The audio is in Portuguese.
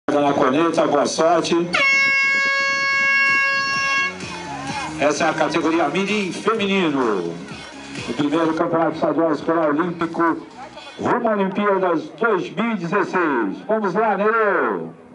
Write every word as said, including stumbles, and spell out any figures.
Na colheita, boa sorte. Essa é a categoria Mirim Feminino. O primeiro Campeonato Estadual Escolar Olímpico rumo a Olimpíadas dois mil e dezesseis. Vamos lá, Nereu!